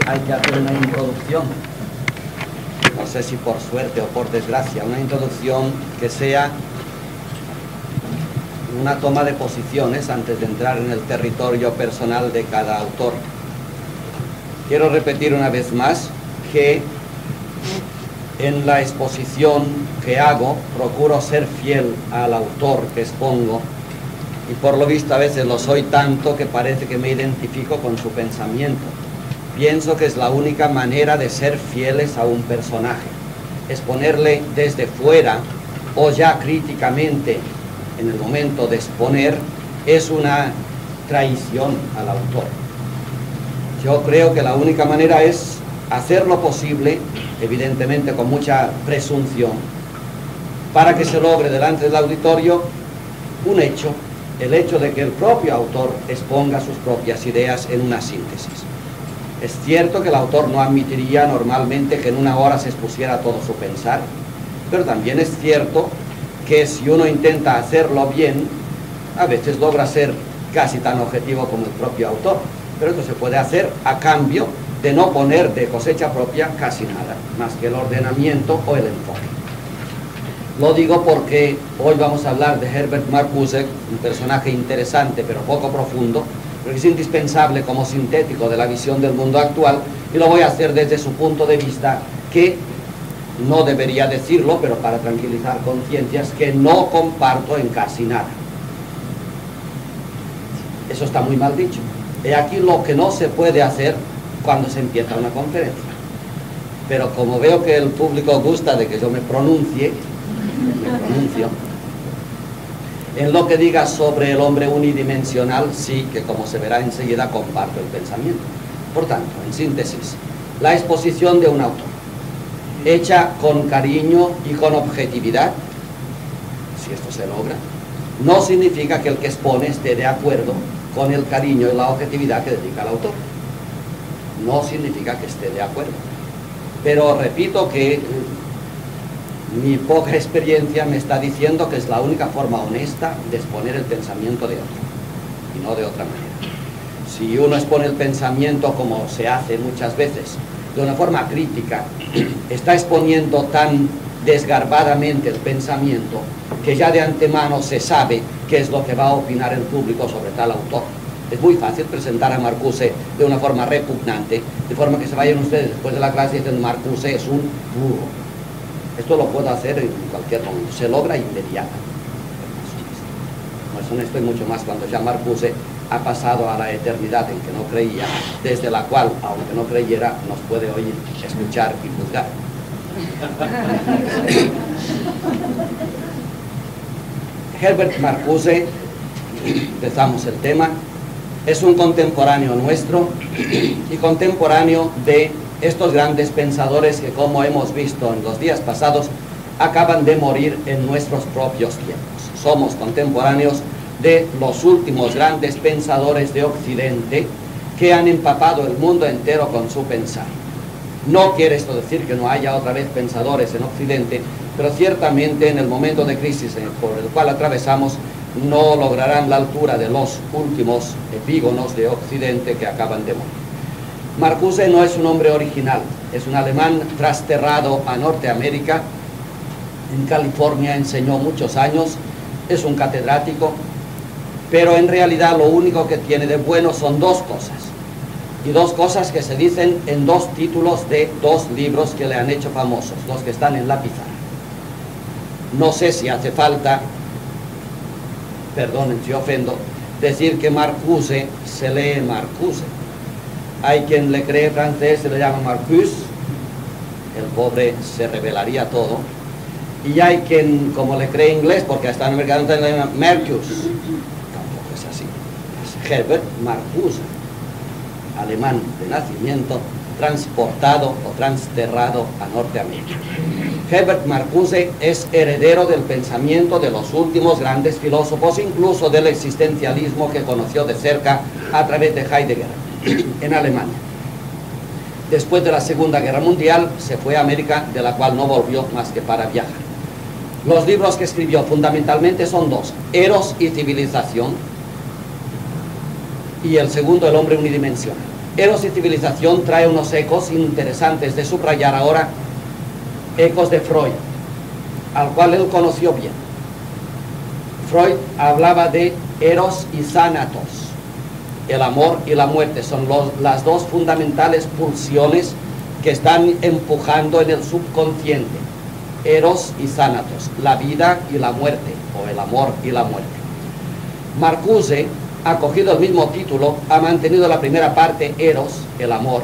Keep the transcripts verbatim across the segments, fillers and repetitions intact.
hay que hacer una introducción, no sé si por suerte o por desgracia, una introducción que sea una toma de posiciones antes de entrar en el territorio personal de cada autor. Quiero repetir una vez más que en la exposición que hago procuro ser fiel al autor que expongo, y por lo visto a veces lo soy tanto que parece que me identifico con su pensamiento. Pienso que es la única manera de ser fieles a un personaje. Exponerle desde fuera o ya críticamente en el momento de exponer es una traición al autor. Yo creo que la única manera es hacer lo posible, evidentemente con mucha presunción, para que se logre delante del auditorio un hecho, el hecho de que el propio autor exponga sus propias ideas en una síntesis. Es cierto que el autor no admitiría normalmente que en una hora se expusiera todo su pensar, pero también es cierto que si uno intenta hacerlo bien, a veces logra ser casi tan objetivo como el propio autor, pero esto se puede hacer a cambio de no poner de cosecha propia casi nada, más que el ordenamiento o el enfoque. Lo digo porque hoy vamos a hablar de Herbert Marcuse, un personaje interesante pero poco profundo, pero que es indispensable como sintético de la visión del mundo actual, y lo voy a hacer desde su punto de vista, que no debería decirlo, pero para tranquilizar conciencias, que no comparto en casi nada. Eso está muy mal dicho. He aquí lo que no se puede hacer cuando se empieza una conferencia. Pero como veo que el público gusta de que yo me pronuncie, me pronuncio. En lo que diga sobre el hombre unidimensional, sí que, como se verá enseguida, comparto el pensamiento. Por tanto, en síntesis, la exposición de un autor, hecha con cariño y con objetividad, si esto se logra, no significa que el que expone esté de acuerdo con el cariño y la objetividad que dedica el autor. No significa que esté de acuerdo. Pero repito que mi poca experiencia me está diciendo que es la única forma honesta de exponer el pensamiento de otro, y no de otra manera. Si uno expone el pensamiento como se hace muchas veces, de una forma crítica, está exponiendo tan desgarbadamente el pensamiento que ya de antemano se sabe qué es lo que va a opinar el público sobre tal autor. Es muy fácil presentar a Marcuse de una forma repugnante, de forma que se vayan ustedes después de la clase y dicen Marcuse es un burro. Esto lo puedo hacer en cualquier momento, se logra inmediatamente. No es honesto, y mucho más cuando ya Marcuse ha pasado a la eternidad en que no creía, desde la cual, aunque no creyera, nos puede oír, escuchar y juzgar. Herbert Marcuse, empezamos el tema, es un contemporáneo nuestro y contemporáneo de estos grandes pensadores que, como hemos visto en los días pasados, acaban de morir en nuestros propios tiempos. Somos contemporáneos de los últimos grandes pensadores de Occidente que han empapado el mundo entero con su pensar. No quiere esto decir que no haya otra vez pensadores en Occidente, pero ciertamente en el momento de crisis por el cual atravesamos no lograrán la altura de los últimos epígonos de Occidente que acaban de morir. Marcuse no es un hombre original, es un alemán trasterrado a Norteamérica. En California enseñó muchos años, es un catedrático, pero en realidad lo único que tiene de bueno son dos cosas, y dos cosas que se dicen en dos títulos de dos libros que le han hecho famosos, los que están en la pizarra. No sé si hace falta, perdonen si ofendo, decir que Marcuse se lee Marcuse. Hay quien le cree francés, se le llama Marcuse, el pobre se revelaría todo. Y hay quien, como le cree inglés, porque hasta en americano se le llama Mercus. Tampoco es así. Es Herbert Marcuse, alemán de nacimiento, transportado o transterrado a Norteamérica. Herbert Marcuse es heredero del pensamiento de los últimos grandes filósofos, incluso del existencialismo que conoció de cerca a través de Heidegger en Alemania. Después de la Segunda Guerra Mundial se fue a América, de la cual no volvió más que para viajar. Los libros que escribió fundamentalmente son dos: Eros y Civilización, y el segundo, El hombre unidimensional. Eros y civilización trae unos ecos interesantes de subrayar ahora, ecos de Freud, al cual él conoció bien. Freud hablaba de Eros y Thanatos, el amor y la muerte, son los, las dos fundamentales pulsiones que están empujando en el subconsciente. Eros y Thanatos, la vida y la muerte, o el amor y la muerte. Marcuse ha cogido el mismo título, ha mantenido la primera parte, Eros, el amor,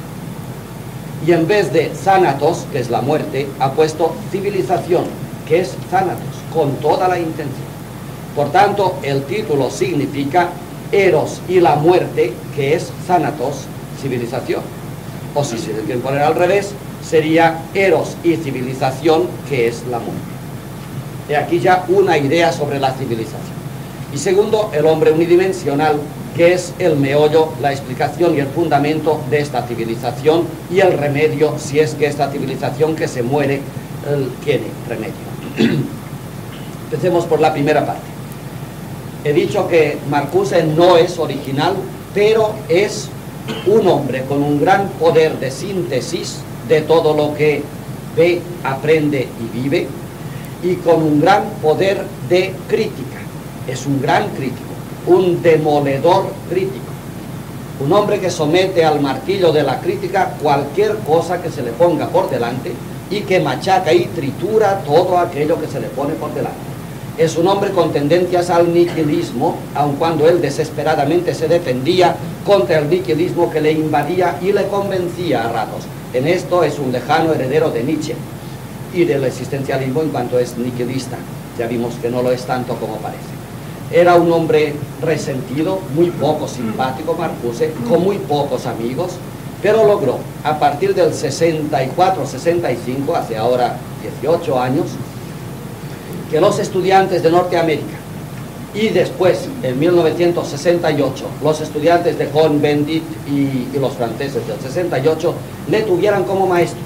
y en vez de Thanatos, que es la muerte, ha puesto civilización, que es Thanatos, con toda la intención. Por tanto, el título significa Eros y la muerte, que es Thanatos, civilización. O si se quiere poner al revés, sería Eros y civilización, que es la muerte. Y aquí ya una idea sobre la civilización. Y segundo, el hombre unidimensional, que es el meollo, la explicación y el fundamento de esta civilización y el remedio, si es que esta civilización que se muere eh, tiene remedio. Empecemos por la primera parte. He dicho que Marcuse no es original, pero es un hombre con un gran poder de síntesis de todo lo que ve, aprende y vive, y con un gran poder de crítica. Es un gran crítico, un demoledor crítico, un hombre que somete al martillo de la crítica cualquier cosa que se le ponga por delante y que machaca y tritura todo aquello que se le pone por delante. Es un hombre con tendencias al nihilismo, aun cuando él desesperadamente se defendía contra el nihilismo que le invadía y le convencía a ratos. En esto es un lejano heredero de Nietzsche y del existencialismo en cuanto es nihilista. Ya vimos que no lo es tanto como parece. Era un hombre resentido, muy poco simpático Marcuse, con muy pocos amigos, pero logró, a partir del sesenta y cuatro sesenta y cinco, hace ahora dieciocho años, que los estudiantes de Norteamérica y después, en mil novecientos sesenta y ocho, los estudiantes de Cohn-Bendit y, y los franceses del sesenta y ocho, le tuvieran como maestro.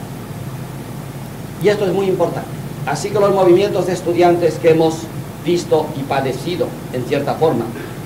Y esto es muy importante. Así que los movimientos de estudiantes que hemos visto y padecido, en cierta forma,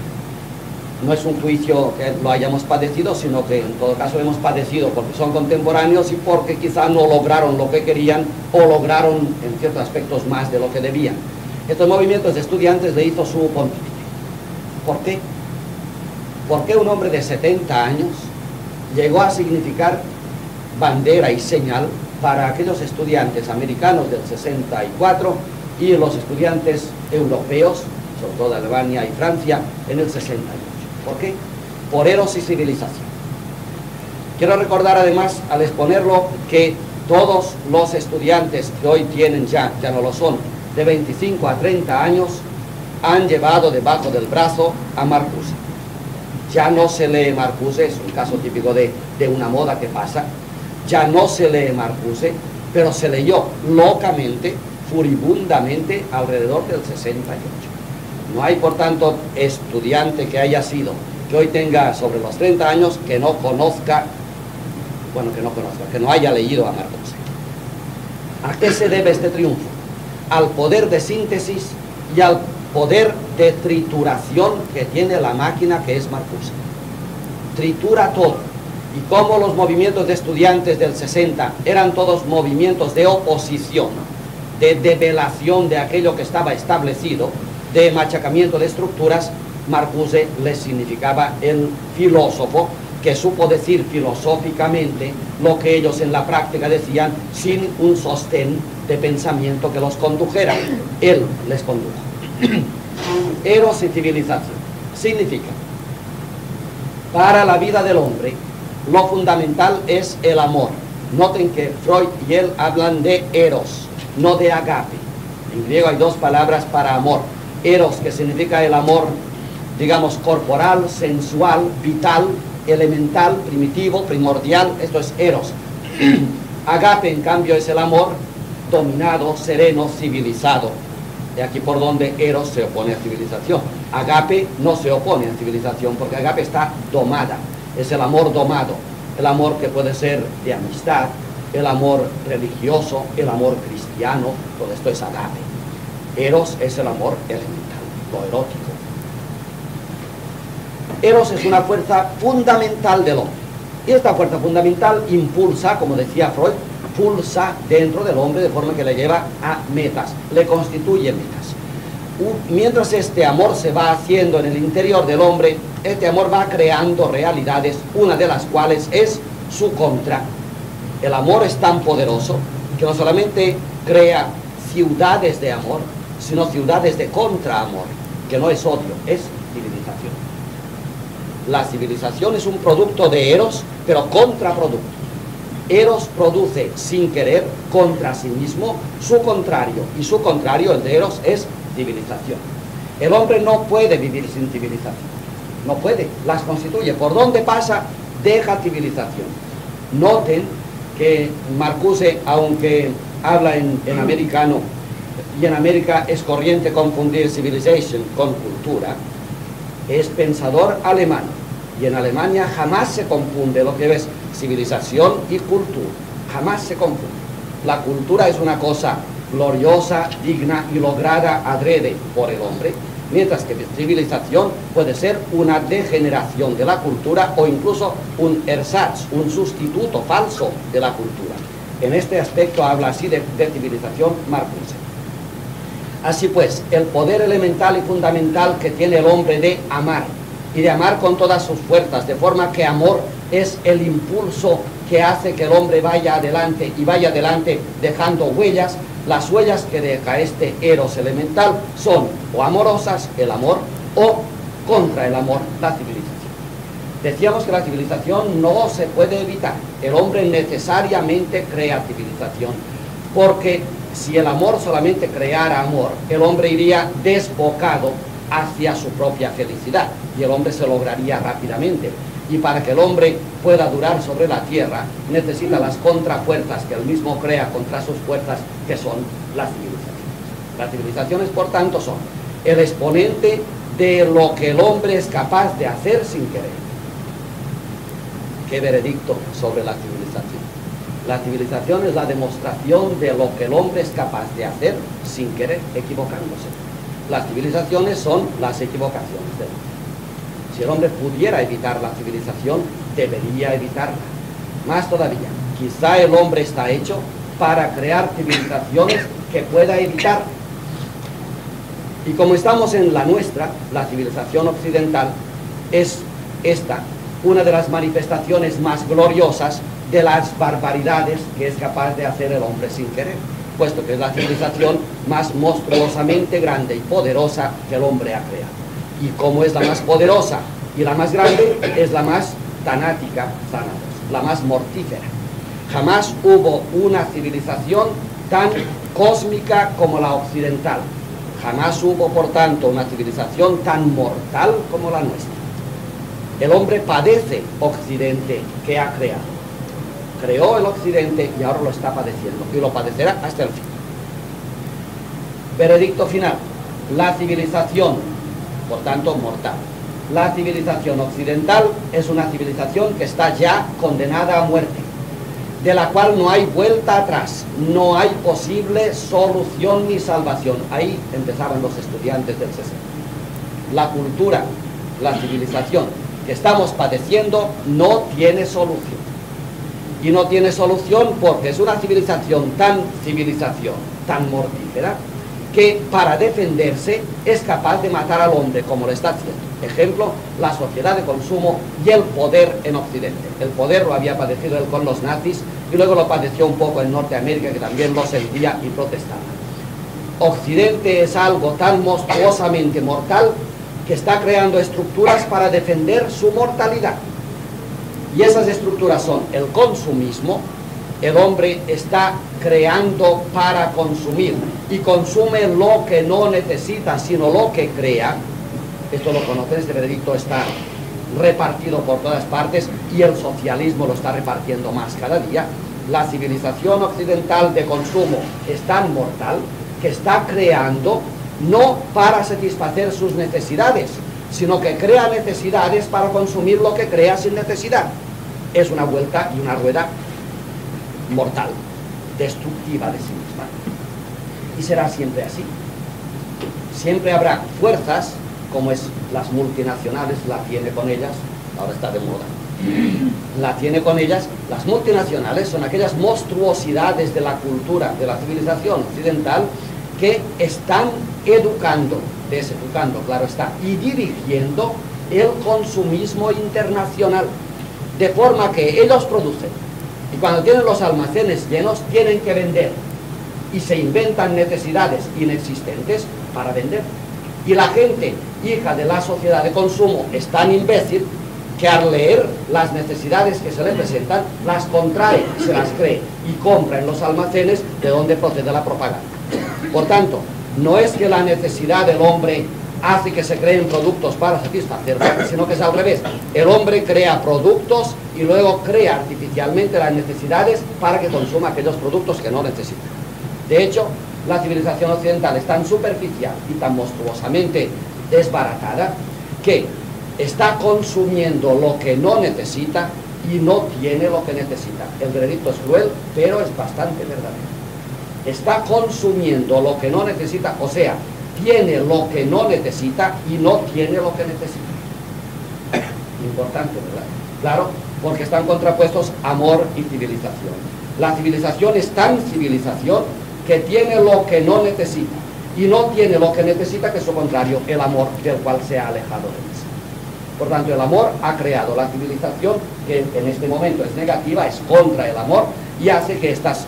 no es un juicio que lo hayamos padecido, sino que en todo caso hemos padecido porque son contemporáneos y porque quizá no lograron lo que querían o lograron en ciertos aspectos más de lo que debían. Estos movimientos de estudiantes le hizo su pontífice. ¿Por qué? Porque un hombre de setenta años llegó a significar bandera y señal para aquellos estudiantes americanos del sesenta y cuatro y los estudiantes europeos, sobre todo de Alemania y Francia, en el sesenta y ocho. ¿Por qué? Por Eros y civilización. Quiero recordar además, al exponerlo, que todos los estudiantes que hoy tienen ya, ya no lo son, de veinticinco a treinta años, han llevado debajo del brazo a Marcuse. Ya no se lee Marcuse, es un caso típico de, de una moda que pasa, ya no se lee Marcuse, pero se leyó locamente, furibundamente, alrededor del sesenta y ocho. No hay, por tanto, estudiante que haya sido, que hoy tenga sobre los treinta años, que no conozca, bueno, que no conozca, que no haya leído a Marcuse. ¿A qué se debe este triunfo? Al poder de síntesis y al poder de trituración que tiene la máquina que es Marcuse. Tritura todo. Y como los movimientos de estudiantes del sesenta eran todos movimientos de oposición, de develación de aquello que estaba establecido, de machacamiento de estructuras, Marcuse les significaba el filósofo que supo decir filosóficamente lo que ellos en la práctica decían sin un sostén de pensamiento que los condujera. Él les condujo. Eros y civilización significa, para la vida del hombre, lo fundamental es el amor. Noten que Freud y él hablan de eros, no de agape. En griego hay dos palabras para amor. Eros, que significa el amor, digamos, corporal, sensual, vital, elemental, primitivo, primordial. Esto es eros. Agape, en cambio, es el amor dominado, sereno, civilizado. De aquí por donde eros se opone a civilización. Agape no se opone a civilización porque agape está domada. Es el amor domado, el amor que puede ser de amistad, el amor religioso, el amor cristiano, todo esto es agape. Eros es el amor elemental, lo erótico. Eros es una fuerza fundamental del hombre. Y esta fuerza fundamental impulsa, como decía Freud, pulsa dentro del hombre de forma que le lleva a metas, le constituye metas. Mientras este amor se va haciendo en el interior del hombre, este amor va creando realidades, una de las cuales es su contra. El amor es tan poderoso que no solamente crea ciudades de amor, sino ciudades de contraamor, que no es odio, es civilización. La civilización es un producto de Eros, pero contraproducto. Eros produce sin querer contra sí mismo su contrario, y su contrario, el de Eros, es civilización. El hombre no puede vivir sin civilización, no puede, las constituye. ¿Por dónde pasa? Deja civilización. Noten que Marcuse, aunque habla en, en americano, y en América es corriente confundir civilization con cultura, es pensador alemán, y en Alemania jamás se confunde lo que es civilización y cultura, jamás se confunde. La cultura es una cosa gloriosa, digna y lograda adrede por el hombre, mientras que civilización puede ser una degeneración de la cultura o incluso un ersatz, un sustituto falso de la cultura. En este aspecto habla así de, de civilización Marcuse. Así pues, el poder elemental y fundamental que tiene el hombre de amar, y de amar con todas sus fuerzas, de forma que amor es el impulso que hace que el hombre vaya adelante y vaya adelante dejando huellas. Las huellas que deja este Eros elemental son o amorosas, el amor, o contra el amor, la civilización. Decíamos que la civilización no se puede evitar. El hombre necesariamente crea civilización, porque si el amor solamente creara amor, el hombre iría desbocado hacia su propia felicidad, y el hombre se lograría rápidamente. Y para que el hombre pueda durar sobre la tierra, necesita las contrafuerzas que él mismo crea contra sus fuerzas, que son las civilizaciones. Las civilizaciones, por tanto, son el exponente de lo que el hombre es capaz de hacer sin querer. ¿Qué veredicto sobre la civilización? La civilización es la demostración de lo que el hombre es capaz de hacer sin querer, equivocándose. Las civilizaciones son las equivocaciones del hombre. Si el hombre pudiera evitar la civilización, debería evitarla. Más todavía, quizá el hombre está hecho para crear civilizaciones que pueda evitar. Y como estamos en la nuestra, la civilización occidental, es esta una de las manifestaciones más gloriosas de las barbaridades que es capaz de hacer el hombre sin querer, puesto que es la civilización más monstruosamente grande y poderosa que el hombre ha creado. Y como es la más poderosa y la más grande, es la más tanática, la más mortífera. Jamás hubo una civilización tan cósmica como la occidental. Jamás hubo, por tanto, una civilización tan mortal como la nuestra. El hombre padece Occidente que ha creado. Creó el Occidente y ahora lo está padeciendo, y lo padecerá hasta el fin. Veredicto final. La civilización, por tanto, mortal. La civilización occidental es una civilización que está ya condenada a muerte, de la cual no hay vuelta atrás, no hay posible solución ni salvación. Ahí empezaban los estudiantes del sesenta. La cultura, la civilización que estamos padeciendo no tiene solución. Y no tiene solución porque es una civilización tan civilización, tan mortífera, que para defenderse es capaz de matar al hombre como lo está haciendo. Ejemplo, la sociedad de consumo y el poder en Occidente. El poder lo había padecido él con los nazis y luego lo padeció un poco en Norteamérica, que también lo sentía y protestaba. Occidente es algo tan monstruosamente mortal que está creando estructuras para defender su mortalidad. Y esas estructuras son el consumismo. El hombre está creando para consumir y consume lo que no necesita, sino lo que crea. Esto lo conocen, este veredicto está repartido por todas partes y el socialismo lo está repartiendo más cada día. La civilización occidental de consumo es tan mortal que está creando no para satisfacer sus necesidades, sino que crea necesidades para consumir lo que crea sin necesidad. Es una vuelta y una rueda mortal, destructiva de sí misma. Y será siempre así. Siempre habrá fuerzas, como es las multinacionales, la tiene con ellas, ahora está de moda, la tiene con ellas. Las multinacionales son aquellas monstruosidades de la cultura, de la civilización occidental, que están educando, deseducando, claro está, y dirigiendo el consumismo internacional, de forma que ellos producen, y cuando tienen los almacenes llenos, tienen que vender, y se inventan necesidades inexistentes para vender. Y la gente, hija de la sociedad de consumo, es tan imbécil que al leer las necesidades que se le presentan, las contrae, se las cree, y compra en los almacenes de donde procede la propaganda. Por tanto, no es que la necesidad del hombre hace que se creen productos para satisfacerla, sino que es al revés. El hombre crea productos y luego crea artificialmente las necesidades para que consuma aquellos productos que no necesita. De hecho, la civilización occidental es tan superficial y tan monstruosamente desbaratada que está consumiendo lo que no necesita y no tiene lo que necesita. El veredicto es cruel, pero es bastante verdadero. Está consumiendo lo que no necesita, o sea, tiene lo que no necesita y no tiene lo que necesita. Importante, ¿verdad? Claro, porque están contrapuestos amor y civilización. La civilización es tan civilización que tiene lo que no necesita y no tiene lo que necesita, que es su contrario, el amor, del cual se ha alejado de sí. Por tanto, el amor ha creado la civilización, que en este momento es negativa, es contra el amor, y hace que estas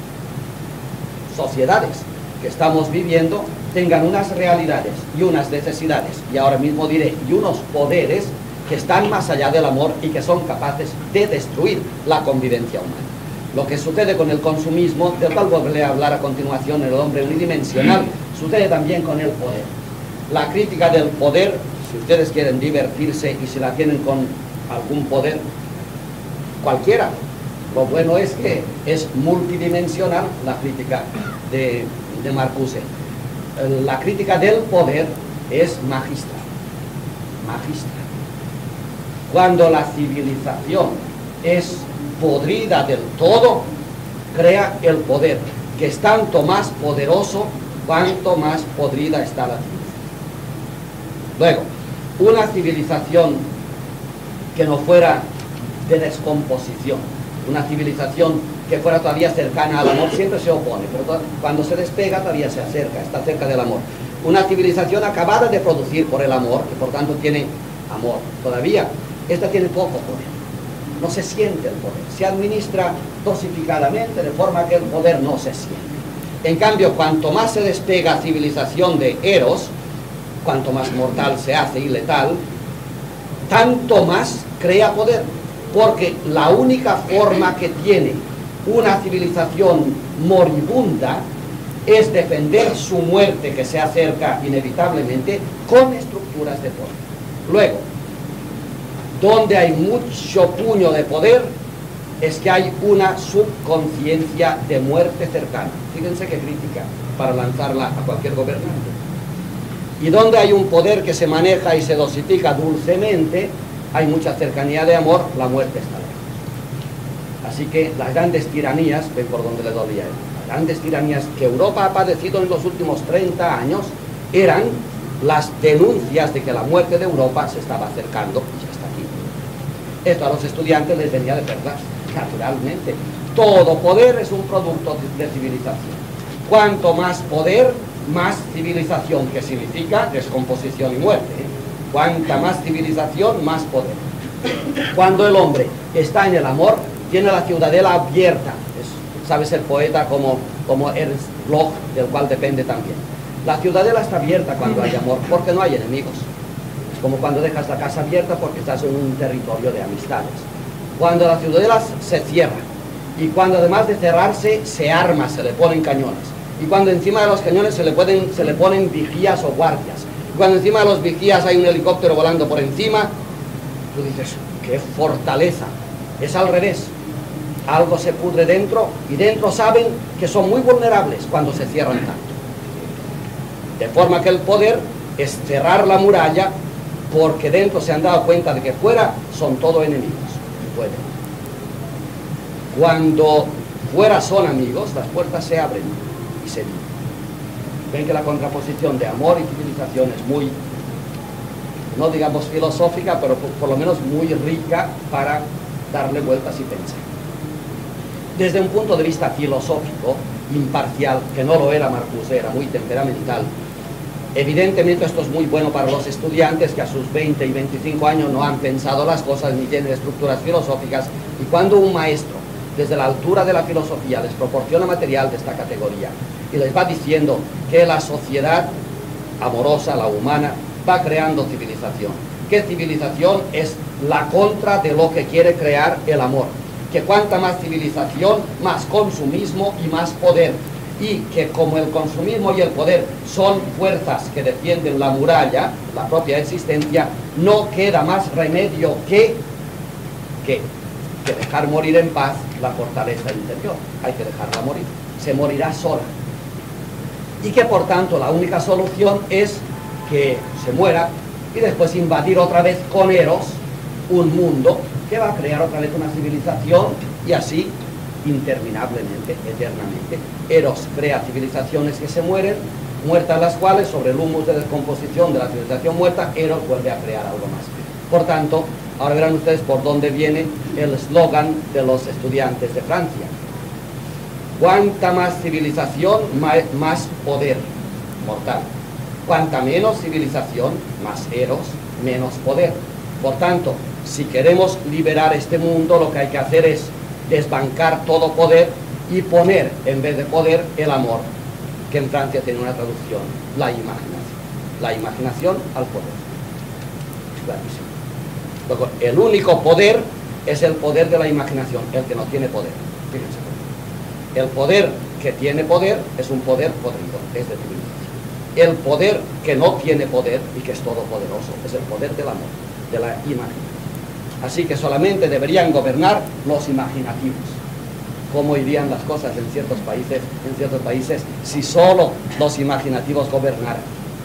sociedades que estamos viviendo tengan unas realidades y unas necesidades, y ahora mismo diré, y unos poderes que están más allá del amor y que son capaces de destruir la convivencia humana. Lo que sucede con el consumismo, del cual volveré a hablar a continuación, el hombre unidimensional, sucede también con el poder. La crítica del poder, si ustedes quieren divertirse y si la tienen con algún poder, cualquiera, lo bueno es que es multidimensional la crítica de, de Marcuse. La crítica del poder es magistral, magistral. Cuando la civilización es podrida del todo, crea el poder, que es tanto más poderoso cuanto más podrida está la civilización. Luego, una civilización que no fuera de descomposición, una civilización que fuera todavía cercana al amor, siempre se opone, pero cuando se despega todavía se acerca, está cerca del amor. Una civilización acabada de producir por el amor, que por tanto tiene amor todavía, esta tiene poco poder, no se siente el poder, se administra dosificadamente, de forma que el poder no se siente. En cambio, cuanto más se despega civilización de Eros, cuanto más mortal se hace y letal, tanto más crea poder, porque la única forma que tiene una civilización moribunda es defender su muerte, que se acerca inevitablemente, con estructuras de poder. Luego, donde hay mucho puño de poder, es que hay una subconsciencia de muerte cercana. Fíjense qué crítica para lanzarla a cualquier gobernante. Y donde hay un poder que se maneja y se dosifica dulcemente, hay mucha cercanía de amor, la muerte está lejos. Así que las grandes tiranías, ven por donde le dolía, las grandes tiranías que Europa ha padecido en los últimos treinta años, eran las denuncias de que la muerte de Europa se estaba acercando y ya está aquí. Esto a los estudiantes les venía de verdad, naturalmente. Todo poder es un producto de civilización. Cuanto más poder, más civilización, que significa descomposición y muerte, ¿eh? Cuanta más civilización, más poder. Cuando el hombre está en el amor, tiene la ciudadela abierta. Es, sabe ser poeta como, como Ernst Bloch, del cual depende también. La ciudadela está abierta cuando hay amor, porque no hay enemigos. Es como cuando dejas la casa abierta porque estás en un territorio de amistades. Cuando la ciudadela se cierra, y cuando además de cerrarse, se arma, se le ponen cañones. Y cuando encima de los cañones se le, pueden, se le ponen vigías o guardias. Y cuando encima de los vigías hay un helicóptero volando por encima, tú dices, ¡qué fortaleza! Es al revés. Algo se pudre dentro, y dentro saben que son muy vulnerables cuando se cierran tanto. De forma que el poder es cerrar la muralla, porque dentro se han dado cuenta de que fuera son todo enemigos. Pueden. Cuando fuera son amigos, las puertas se abren y se viven. Ven que la contraposición de amor y civilización es muy, no digamos filosófica, pero por, por lo menos muy rica para darle vueltas y pensar. Desde un punto de vista filosófico, imparcial, que no lo era Marcuse, era muy temperamental, evidentemente esto es muy bueno para los estudiantes que a sus veinte y veinticinco años no han pensado las cosas ni tienen estructuras filosóficas, y cuando un maestro desde la altura de la filosofía les proporciona material de esta categoría y les va diciendo que la sociedad amorosa, la humana, va creando civilización, que civilización es la contra de lo que quiere crear el amor, que cuanta más civilización, más consumismo y más poder, y que como el consumismo y el poder son fuerzas que defienden la muralla, la propia existencia, no queda más remedio que, que, que dejar morir en paz la fortaleza interior. Hay que dejarla morir, se morirá sola. Y que por tanto la única solución es que se muera y después invadir otra vez con Eros un mundo que va a crear otra vez una civilización, y así interminablemente, eternamente. Eros crea civilizaciones que se mueren, muertas las cuales, sobre el humus de descomposición de la civilización muerta, Eros vuelve a crear algo más. Por tanto, ahora verán ustedes por dónde viene el eslogan de los estudiantes de Francia. Cuanta más civilización, más poder mortal. Cuanta menos civilización, más Eros, menos poder. Por tanto, si queremos liberar este mundo, lo que hay que hacer es desbancar todo poder y poner, en vez de poder, el amor, que en Francia tiene una traducción, la imaginación. La imaginación al poder. Clarísimo. Luego, el único poder es el poder de la imaginación, el que no tiene poder. Fíjense. El poder que tiene poder es un poder podrido, es de civilización. El poder que no tiene poder y que es todopoderoso es el poder del amor, de la imaginación. Así que solamente deberían gobernar los imaginativos. ¿Cómo irían las cosas en ciertos países, en ciertos países si solo los imaginativos gobernaran?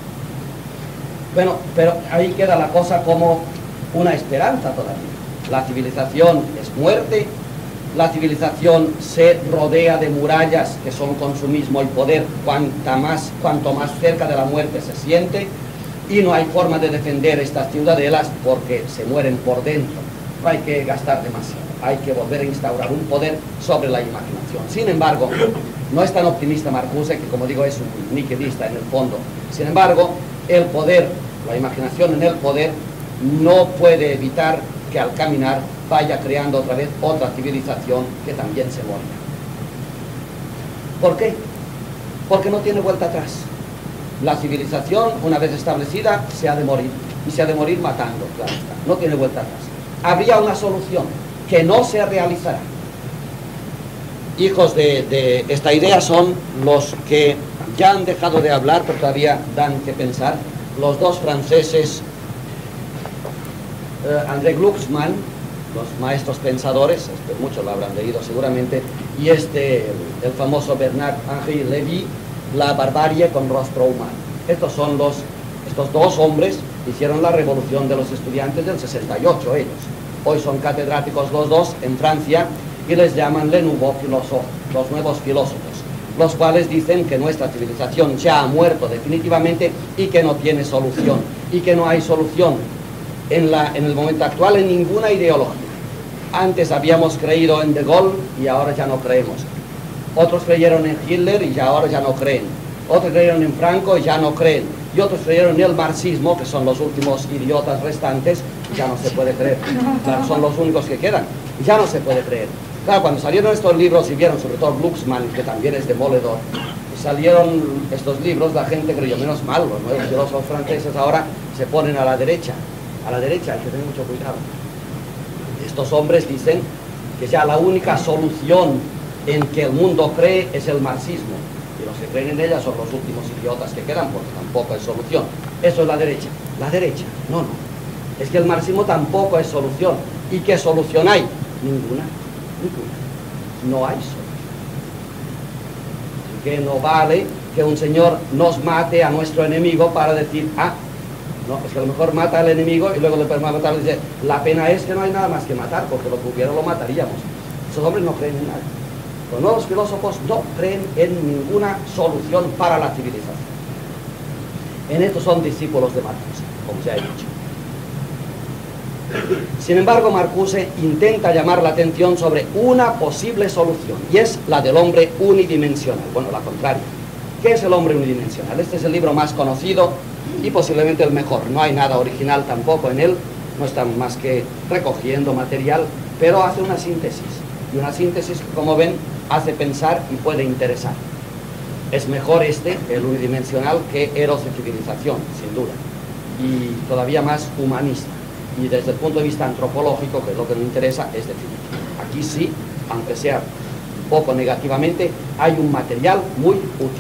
Bueno, pero ahí queda la cosa como una esperanza todavía. La civilización es muerte, la civilización se rodea de murallas que son consumismo y poder, cuanta más, cuanto más cerca de la muerte se siente, y no hay forma de defender estas ciudadelas porque se mueren por dentro. No hay que gastar demasiado, hay que volver a instaurar un poder sobre la imaginación. Sin embargo, no es tan optimista Marcuse, que como digo es un niquilista en el fondo. Sin embargo, el poder, la imaginación en el poder, no puede evitar que al caminar vaya creando otra vez otra civilización que también se morirá. ¿Por qué? Porque no tiene vuelta atrás. La civilización, una vez establecida, se ha de morir, y se ha de morir matando, claro está. No tiene vuelta atrás. Habría una solución que no se realizará. Hijos de, de esta idea son los que ya han dejado de hablar, pero todavía dan que pensar, los dos franceses, eh, André Glucksmann, los maestros pensadores, muchos lo habrán leído seguramente, y este, el, el famoso Bernard-Henri Lévy, La barbarie con rostro humano. Estos son los, estos dos hombres hicieron la revolución de los estudiantes del sesenta y ocho ellos. Hoy son catedráticos los dos en Francia y les llaman les nouveaux philosophes, los nuevos filósofos, los cuales dicen que nuestra civilización ya ha muerto definitivamente y que no tiene solución, y que no hay solución en, la, en el momento actual en ninguna ideología. Antes habíamos creído en De Gaulle y ahora ya no creemos. Otros creyeron en Hitler y ya ahora ya no creen. Otros creyeron en Franco y ya no creen. Y otros creyeron en el marxismo, que son los últimos idiotas restantes, y ya no se puede creer. Claro, son los únicos que quedan. Y ya no se puede creer. Claro, cuando salieron estos libros y vieron, sobre todo Glucksmann, que también es demoledor, salieron estos libros, la gente creyó, menos mal, los nuevos filósofos franceses ahora se ponen a la derecha. A la derecha hay que tener mucho cuidado. Estos hombres dicen que ya la única solución en que el mundo cree es el marxismo, y los que creen en ella son los últimos idiotas que quedan, porque tampoco hay solución. Eso es la derecha. La derecha, no, no. Es que el marxismo tampoco es solución. ¿Y qué solución hay? Ninguna, ninguna. No hay solución. Que no vale que un señor nos mate a nuestro enemigo para decir, ah, no, es que a lo mejor mata al enemigo y luego le podemos matar y dice, la pena es que no hay nada más que matar, porque lo que hubiera lo mataríamos. Esos hombres no creen en nada. Los nuevos filósofos no creen en ninguna solución para la civilización. En estos son discípulos de Marcuse, como ya he dicho. Sin embargo, Marcuse intenta llamar la atención sobre una posible solución, y es la del hombre unidimensional. Bueno, la contraria. ¿Qué es el hombre unidimensional? Este es el libro más conocido y posiblemente el mejor. No hay nada original tampoco en él, no están más que recogiendo material, pero hace una síntesis. Y una síntesis, como ven, hace pensar y puede interesar. Es mejor este, el unidimensional, que Eros de Civilización, sin duda. Y todavía más humanista. Y desde el punto de vista antropológico, que es lo que nos interesa, es definitivo. Aquí sí, aunque sea un poco negativamente, hay un material muy útil.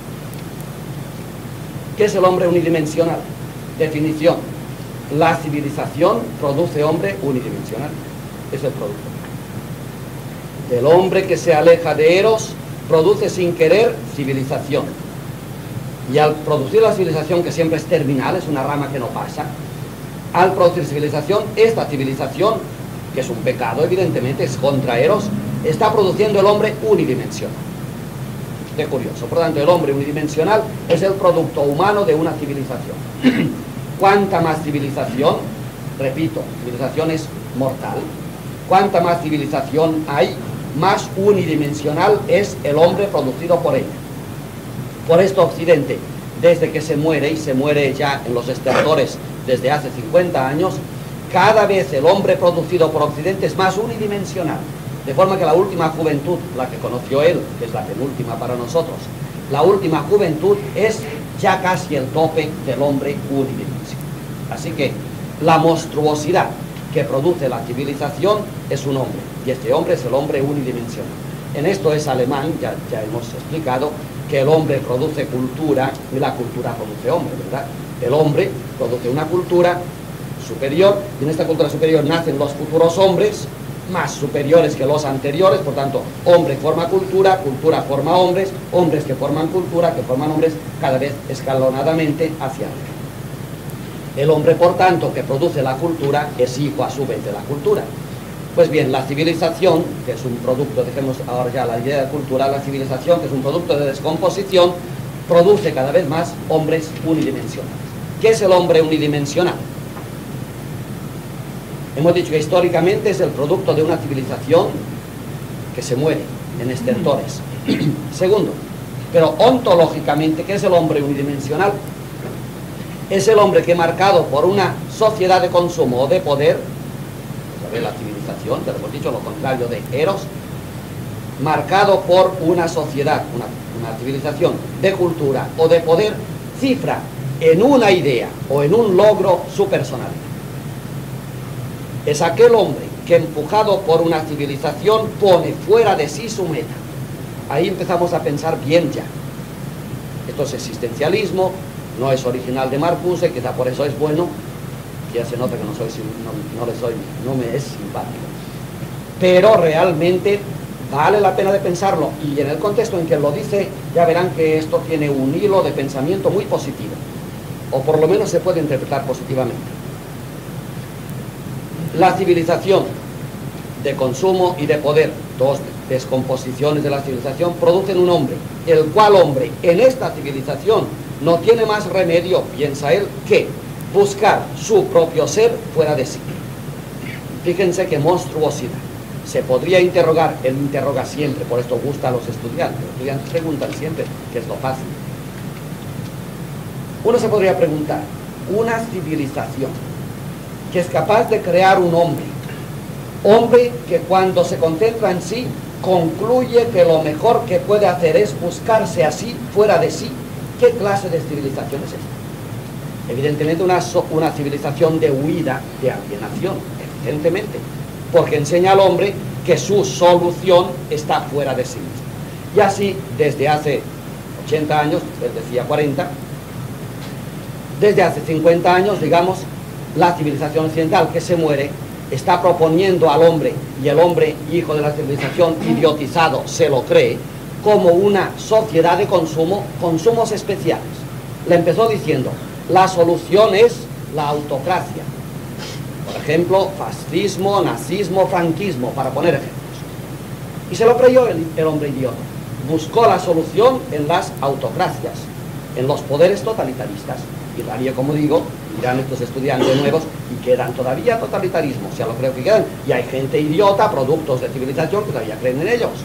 ¿Qué es el hombre unidimensional? Definición: la civilización produce hombre unidimensional. Es el producto. El hombre que se aleja de Eros produce sin querer civilización. Y al producir la civilización, que siempre es terminal, es una rama que no pasa, al producir civilización, esta civilización, que es un pecado, evidentemente, es contra Eros, está produciendo el hombre unidimensional. Qué curioso. Por lo tanto, el hombre unidimensional es el producto humano de una civilización. ¿Cuánta más civilización? Repito, civilización es mortal. ¿Cuánta más civilización hay? Más unidimensional es el hombre producido por ella. Por esto Occidente, desde que se muere, y se muere ya en los estertores desde hace cincuenta años, cada vez el hombre producido por Occidente es más unidimensional. De forma que la última juventud, la que conoció él, que es la penúltima para nosotros, la última juventud es ya casi el tope del hombre unidimensional. Así que la monstruosidad que produce la civilización es un hombre, y este hombre es el hombre unidimensional. En esto es alemán, ya, ya hemos explicado que el hombre produce cultura y la cultura produce hombre, ¿verdad? El hombre produce una cultura superior, y en esta cultura superior nacen los futuros hombres, más superiores que los anteriores. Por tanto, hombre forma cultura, cultura forma hombres, hombres que forman cultura, que forman hombres, cada vez escalonadamente hacia arriba. El hombre, por tanto, que produce la cultura, es hijo a su vez de la cultura. Pues bien, la civilización, que es un producto, dejemos ahora ya la idea de cultura, la civilización, que es un producto de descomposición, produce cada vez más hombres unidimensionales. ¿Qué es el hombre unidimensional? Hemos dicho que históricamente es el producto de una civilización que se muere en estertores. Segundo, pero ontológicamente, ¿qué es el hombre unidimensional? Es el hombre que, marcado por una sociedad de consumo o de poder, ¿sabes? La civilización, que hemos dicho lo contrario de Eros, marcado por una sociedad, una, una civilización de cultura o de poder, cifra en una idea o en un logro su personalidad. Es aquel hombre que, empujado por una civilización, pone fuera de sí su meta. Ahí empezamos a pensar bien ya. Esto es existencialismo, no es original de Marcuse, quizá por eso es bueno, que ya se nota que no, soy, no, no le soy, no me es simpático. Pero realmente vale la pena de pensarlo, y en el contexto en que lo dice, ya verán que esto tiene un hilo de pensamiento muy positivo, o por lo menos se puede interpretar positivamente. La civilización de consumo y de poder, dos descomposiciones de la civilización, producen un hombre, el cual hombre en esta civilización no tiene más remedio, piensa él, que buscar su propio ser fuera de sí. Fíjense qué monstruosidad. Se podría interrogar, él interroga siempre, por esto gusta a los estudiantes, los estudiantes preguntan siempre, que es lo fácil. Uno se podría preguntar, una civilización que es capaz de crear un hombre, hombre que cuando se concentra en sí, concluye que lo mejor que puede hacer es buscarse así, fuera de sí. ¿Qué clase de civilización es esta? Evidentemente una, una civilización de huida, de alienación, evidentemente, porque enseña al hombre que su solución está fuera de sí mismo. Y así, desde hace ochenta años, él decía cuarenta, desde hace cincuenta años, digamos, la civilización occidental que se muere está proponiendo al hombre, y el hombre, hijo de la civilización, idiotizado, se lo cree, como una sociedad de consumo, consumos especiales. Le empezó diciendo, la solución es la autocracia. Por ejemplo, fascismo, nazismo, franquismo, para poner ejemplos. Y se lo creyó el, el hombre idiota. Buscó la solución en las autocracias, en los poderes totalitaristas. Y Darío, como digo, dirán estos estudiantes nuevos, y quedan todavía totalitarismos, ya lo creo que quedan, y hay gente idiota, productos de civilización, que todavía creen en ellos.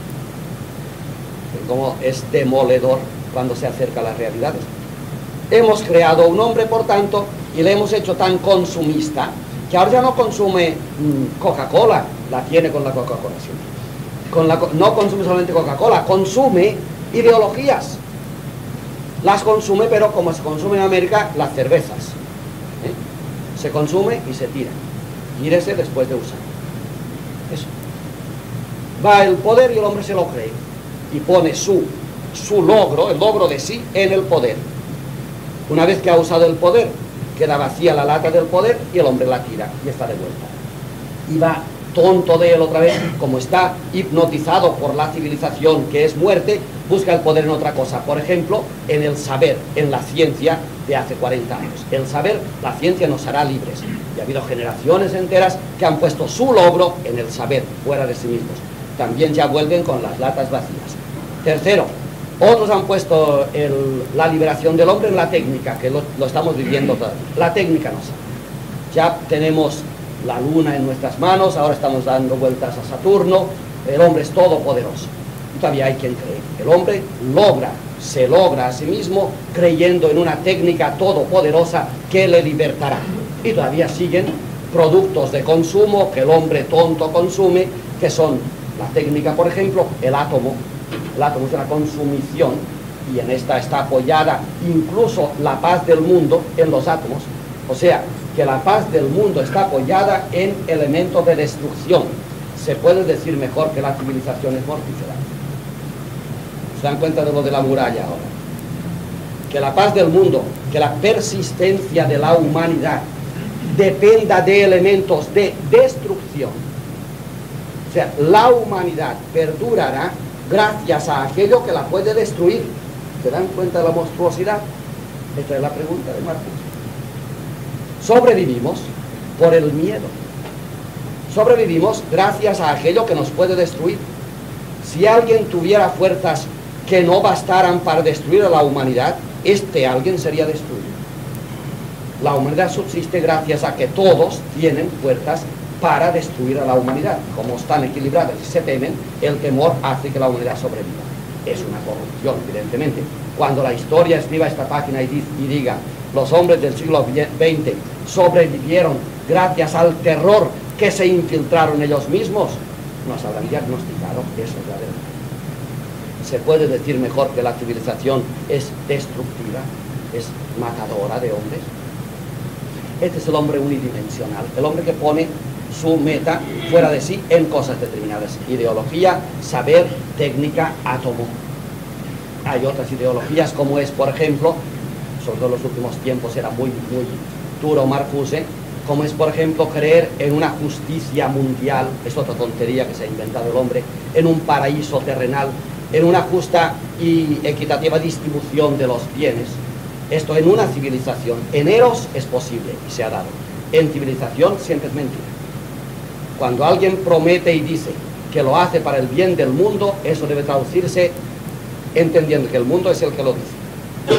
Como es demoledor cuando se acerca a las realidades. Hemos creado un hombre, por tanto, y le hemos hecho tan consumista, que ahora ya no consume mmm, Coca-Cola, la tiene con la Coca-Cola siempre. Con la, no consume solamente Coca-Cola, consume ideologías. Las consume, pero como se consume en América, las cervezas. ¿eh? Se consume y se tira. Tírese después de usar. Eso. Va el poder y el hombre se lo cree. Y pone su, su logro, el logro de sí, en el poder. Una vez que ha usado el poder, queda vacía la lata del poder y el hombre la tira y está de vuelta. Y va tonto de él otra vez, como está hipnotizado por la civilización que es muerte, busca el poder en otra cosa. Por ejemplo, en el saber, en la ciencia de hace cuarenta años. El saber, la ciencia nos hará libres. Y ha habido generaciones enteras que han puesto su logro en el saber, fuera de sí mismos. También ya vuelven con las latas vacías. Tercero, otros han puesto el, la liberación del hombre en la técnica, que lo, lo estamos viviendo todavía. La técnica no sabe. Ya tenemos la luna en nuestras manos, ahora estamos dando vueltas a Saturno, el hombre es todopoderoso. Y todavía hay quien cree. El hombre logra, se logra a sí mismo creyendo en una técnica todopoderosa que le libertará. Y todavía siguen productos de consumo que el hombre tonto consume, que son la técnica, por ejemplo, el átomo. El átomo es una consumición y en esta está apoyada incluso la paz del mundo en los átomos. O sea, que la paz del mundo está apoyada en elementos de destrucción. Se puede decir mejor que la civilización es mortífera. ¿Se dan cuenta de lo de la muralla ahora? Que la paz del mundo, que la persistencia de la humanidad dependa de elementos de destrucción. O sea, la humanidad perdurará gracias a aquello que la puede destruir. ¿Se dan cuenta de la monstruosidad? Esta es la pregunta de Marcus. Sobrevivimos por el miedo. Sobrevivimos gracias a aquello que nos puede destruir. Si alguien tuviera fuerzas que no bastaran para destruir a la humanidad, este alguien sería destruido. La humanidad subsiste gracias a que todos tienen fuerzas para destruir a la humanidad. Como están equilibradas y se temen, el temor hace que la humanidad sobreviva. Es una corrupción, evidentemente. Cuando la historia escriba esta página y, y diga los hombres del siglo veinte sobrevivieron gracias al terror que se infiltraron ellos mismos, nos habrán diagnosticado, eso es la verdad. Se puede decir mejor que la civilización es destructiva, es matadora de hombres. Este es el hombre unidimensional, el hombre que pone su meta fuera de sí en cosas determinadas. Ideología, saber, técnica, átomo. Hay otras ideologías como es, por ejemplo, sobre todo en los últimos tiempos era muy, muy duro Marcuse, como es, por ejemplo, creer en una justicia mundial, es otra tontería que se ha inventado el hombre, en un paraíso terrenal, en una justa y equitativa distribución de los bienes. Esto en una civilización, en Eros es posible y se ha dado. En civilización siempre es mentira. Cuando alguien promete y dice que lo hace para el bien del mundo, eso debe traducirse entendiendo que el mundo es el que lo dice.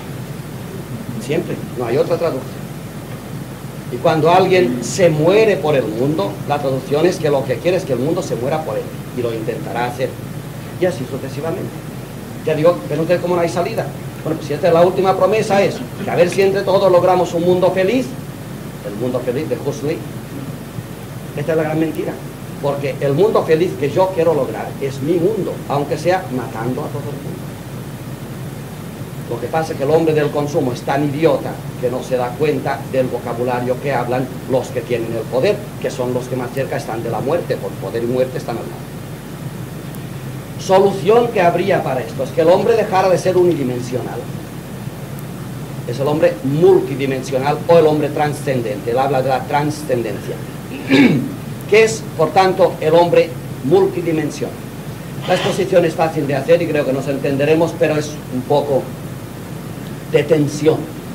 Siempre, no hay otra traducción. Y cuando alguien se muere por el mundo, la traducción es que lo que quiere es que el mundo se muera por él, y lo intentará hacer. Y así sucesivamente. Ya digo, ¿ven ustedes cómo no hay salida? Bueno, pues si esta es la última promesa, es que a ver si entre todos logramos un mundo feliz, el mundo feliz de Huxley. Esta es la gran mentira, porque el mundo feliz que yo quiero lograr es mi mundo, aunque sea matando a todo el mundo. Lo que pasa es que el hombre del consumo es tan idiota que no se da cuenta del vocabulario que hablan los que tienen el poder, que son los que más cerca están de la muerte, por poder y muerte están al lado. Solución que habría para esto es que el hombre dejara de ser unidimensional. Es el hombre multidimensional o el hombre trascendente. Él habla de la trascendencia, que es, por tanto, el hombre multidimensional. La exposición es fácil de hacer y creo que nos entenderemos, pero es un poco de tensión.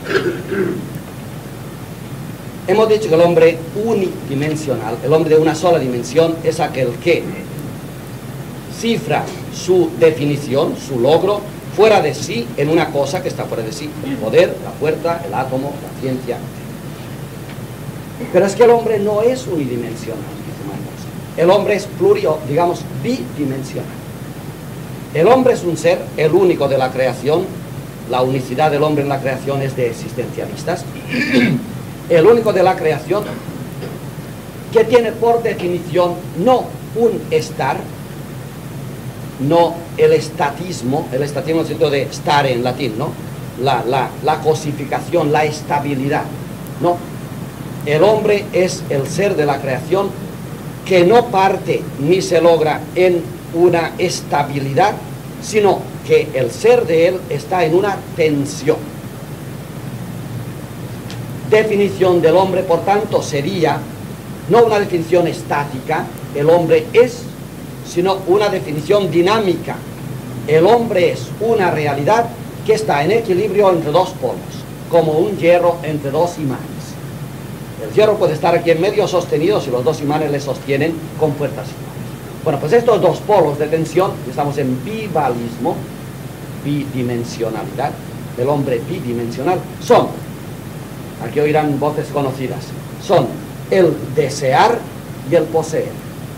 Hemos dicho que el hombre unidimensional, el hombre de una sola dimensión, es aquel que cifra su definición, su logro, fuera de sí, en una cosa que está fuera de sí: el poder, la fuerza, el átomo, la ciencia. Pero es que el hombre no es unidimensional, dice Marcuse. El hombre es plurio, digamos, bidimensional. El hombre es un ser, el único de la creación. La unicidad del hombre en la creación es de existencialistas. El único de la creación que tiene por definición no un estar, no el estatismo, el estatismo en el sentido de stare en latín, ¿no? La, la, la cosificación, la estabilidad, ¿no? El hombre es el ser de la creación que no parte ni se logra en una estabilidad, sino que el ser de él está en una tensión. Definición del hombre, por tanto, sería no una definición estática, el hombre es, sino una definición dinámica. El hombre es una realidad que está en equilibrio entre dos polos, como un hierro entre dos imanes. El hierro puede estar aquí en medio sostenido si los dos imanes le sostienen con fuerzas iguales. Bueno, pues estos dos polos de tensión, estamos en bivalismo, bidimensionalidad, el hombre bidimensional, son, aquí oirán voces conocidas, son el desear y el poseer.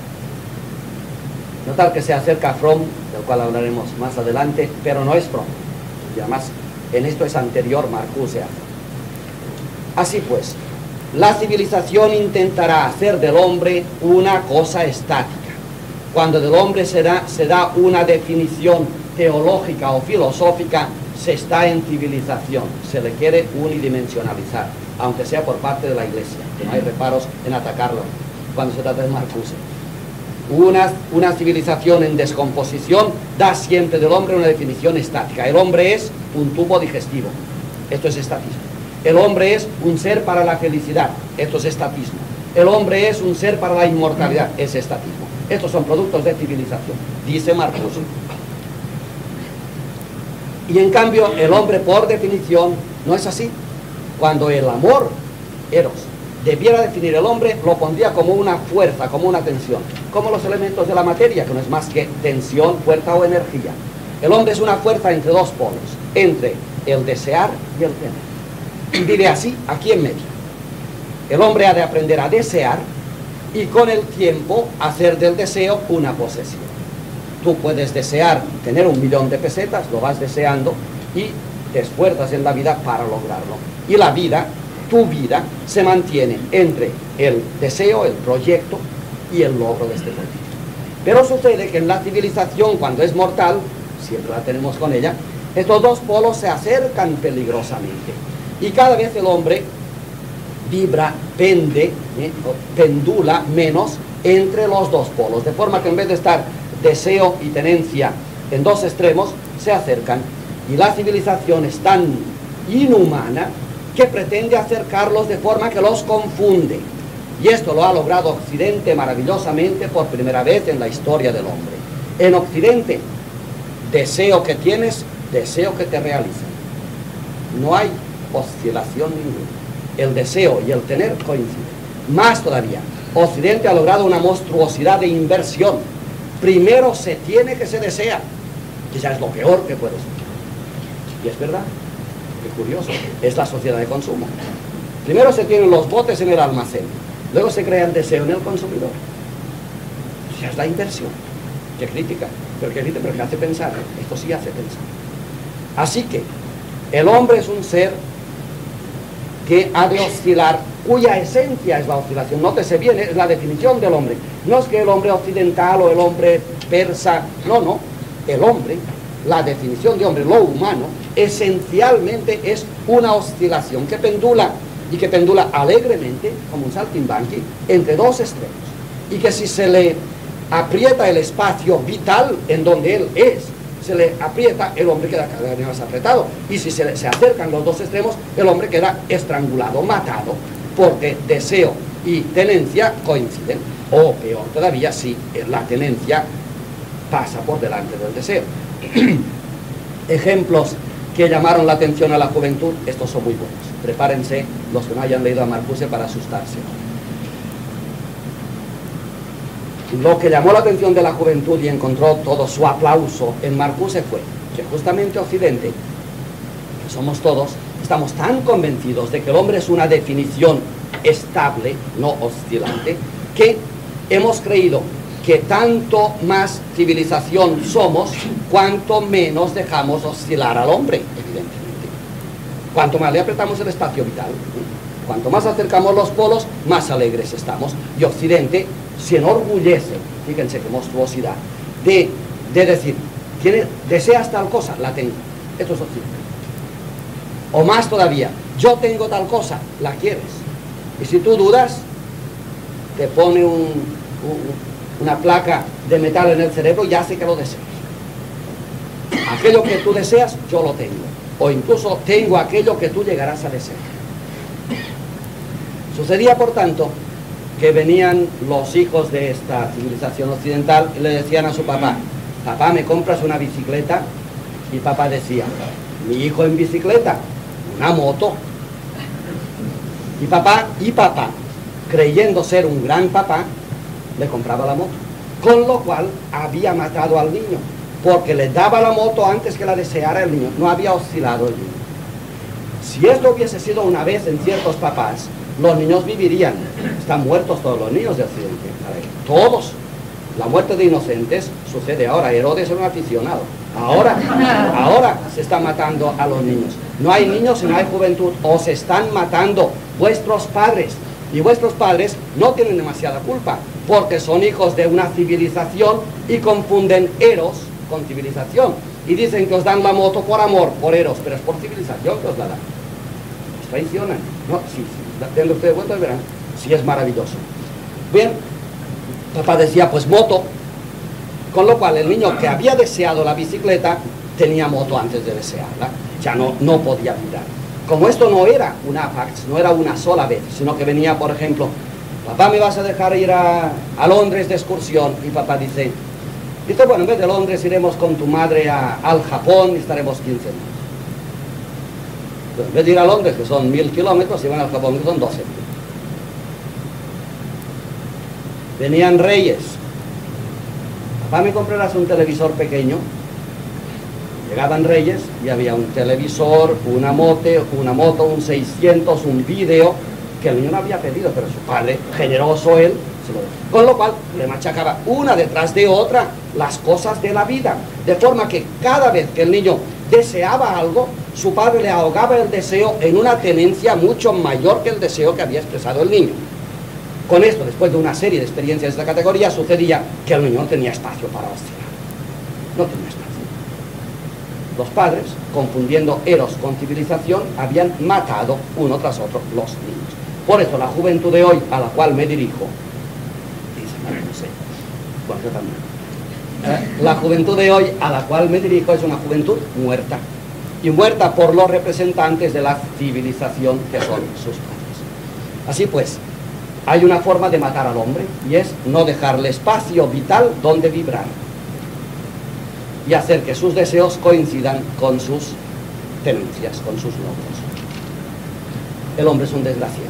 Notar que se acerca a Fromm, del cual hablaremos más adelante, pero no es Fromm, y además en esto es anterior Marcuse a Fromm. Así pues, la civilización intentará hacer del hombre una cosa estática. Cuando del hombre se da, se da una definición teológica o filosófica, se está en civilización, se le quiere unidimensionalizar, aunque sea por parte de la Iglesia, que no hay reparos en atacarlo cuando se trata de Marcuse. Una, una civilización en descomposición da siempre del hombre una definición estática. El hombre es un tubo digestivo, esto es estatismo. El hombre es un ser para la felicidad, esto es estatismo. El hombre es un ser para la inmortalidad, es estatismo. Estos son productos de civilización, dice Marcuse. Y en cambio, el hombre por definición no es así. Cuando el amor, eros, debiera definir el hombre, lo pondría como una fuerza, como una tensión, como los elementos de la materia, que no es más que tensión, fuerza o energía. El hombre es una fuerza entre dos polos, entre el desear y el tener. Y vive así, aquí en medio. El hombre ha de aprender a desear y con el tiempo hacer del deseo una posesión. Tú puedes desear tener un millón de pesetas, lo vas deseando y te esfuerzas en la vida para lograrlo. Y la vida, tu vida, se mantiene entre el deseo, el proyecto y el logro de este proyecto. Pero sucede que en la civilización, cuando es mortal, siempre la tenemos con ella, estos dos polos se acercan peligrosamente. Y cada vez el hombre vibra, pende, ¿eh? pendula menos entre los dos polos, de forma que en vez de estar deseo y tenencia en dos extremos, se acercan. Y la civilización es tan inhumana que pretende acercarlos de forma que los confunde. Y esto lo ha logrado Occidente maravillosamente por primera vez en la historia del hombre. En Occidente, deseo que tienes, deseo que te realicen. No hay oscilación ninguna. El deseo y el tener coinciden. Más todavía, Occidente ha logrado una monstruosidad de inversión. Primero se tiene que se desea, que ya es lo peor que puede ser. Y es verdad, qué curioso, es la sociedad de consumo. Primero se tienen los botes en el almacén, luego se crea el deseo en el consumidor. Ya es la inversión. Qué crítica, pero qué crítica, pero que hace pensar, ¿eh? Esto sí hace pensar. Así que el hombre es un ser que ha de oscilar, cuya esencia es la oscilación. Nótese bien, es la definición del hombre. No es que el hombre occidental o el hombre persa, no, no. El hombre, la definición de hombre, lo humano, esencialmente es una oscilación que pendula, y que pendula alegremente, como un saltimbanqui, entre dos extremos. Y que si se le aprieta el espacio vital en donde él es, se le aprieta, el hombre queda cada vez más apretado. Y si se, le, se acercan los dos extremos, el hombre queda estrangulado, matado, porque deseo y tenencia coinciden. O peor todavía, si la tenencia pasa por delante del deseo. Ejemplos que llamaron la atención a la juventud, estos son muy buenos. Prepárense los que no hayan leído a Marcuse para asustarse. Lo que llamó la atención de la juventud y encontró todo su aplauso en Marcuse fue que justamente Occidente, que somos todos, estamos tan convencidos de que el hombre es una definición estable, no oscilante, que hemos creído que tanto más civilización somos, cuanto menos dejamos oscilar al hombre, evidentemente. Cuanto más le apretamos el espacio vital, cuanto más acercamos los polos, más alegres estamos. Y Occidente se enorgullece, fíjense qué monstruosidad, de, de decir, ¿tienes, deseas tal cosa? La tengo. Esto es Occidente. O más todavía, yo tengo tal cosa, la quieres. Y si tú dudas, te pone un, un, una placa de metal en el cerebro y hace que lo desees. Aquello que tú deseas, yo lo tengo. O incluso tengo aquello que tú llegarás a desear. Sucedía, por tanto, que venían los hijos de esta civilización occidental y le decían a su papá, papá, ¿me compras una bicicleta? Y papá decía, mi hijo en bicicleta, una moto. Y papá, y papá, creyendo ser un gran papá, le compraba la moto, con lo cual había matado al niño, porque le daba la moto antes que la deseara el niño, no había oscilado el niño. Si esto hubiese sido una vez en ciertos papás, los niños vivirían. Están muertos todos los niños de Occidente, todos. La muerte de inocentes sucede ahora. Herodes era un aficionado. Ahora, ahora se está matando a los niños. No hay niños y no hay juventud, o se están matando vuestros padres. Y vuestros padres no tienen demasiada culpa, porque son hijos de una civilización y confunden eros con civilización. Y dicen que os dan la moto por amor, por eros, pero es por civilización que os la dan. Os traicionan. No, sí, sí, tengo ustedes vuelta y verán. Sí, es maravilloso. Bien, papá decía, pues moto. Con lo cual el niño que había deseado la bicicleta tenía moto antes de desearla. Ya no, no podía mirar. Como esto no era una apax, no era una sola vez, sino que venía, por ejemplo, papá, ¿me vas a dejar ir a, a Londres de excursión? Y papá dice, dice, bueno, en vez de Londres iremos con tu madre a, al Japón y estaremos quince días. Pues en vez de ir a Londres, que son mil kilómetros, y van al Japón, que son doce. Venían reyes. Papá, ¿me comprarás un televisor pequeño? Llegaban reyes y había un televisor, una moto, una moto, un seiscientos, un vídeo, que el niño no había pedido, pero su padre, generoso él, se lo dio. Con lo cual le machacaba una detrás de otra las cosas de la vida, de forma que cada vez que el niño deseaba algo, su padre le ahogaba el deseo en una tenencia mucho mayor que el deseo que había expresado el niño. Con esto, después de una serie de experiencias de esta categoría, sucedía que el niño no tenía espacio para oscilar. No tenía espacio. Los padres, confundiendo eros con civilización, habían matado uno tras otro los niños. Por eso la juventud de hoy, a la cual me dirijo, dice, no sé, bueno, yo también. Eh, la juventud de hoy, a la cual me dirijo, es una juventud muerta. Y muerta por los representantes de la civilización que son sus padres. Así pues, hay una forma de matar al hombre, y es no dejarle espacio vital donde vibrar. Y hacer que sus deseos coincidan con sus tenencias, con sus logros. El hombre es un desgraciado.